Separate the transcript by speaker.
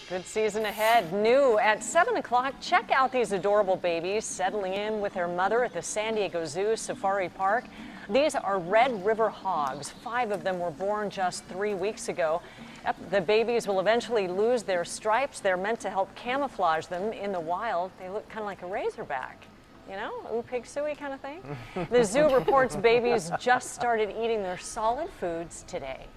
Speaker 1: Good season ahead. New at 7 o'clock, check out these adorable babies settling in with their mother at the San Diego Zoo Safari Park. These are Red River hogs. 5 of them were born just 3 weeks ago. The babies will eventually lose their stripes. They're meant to help camouflage them in the wild. They look kind of like a razorback. You know, ooh, pig suey kind of thing. The zoo reports babies just started eating their solid foods today.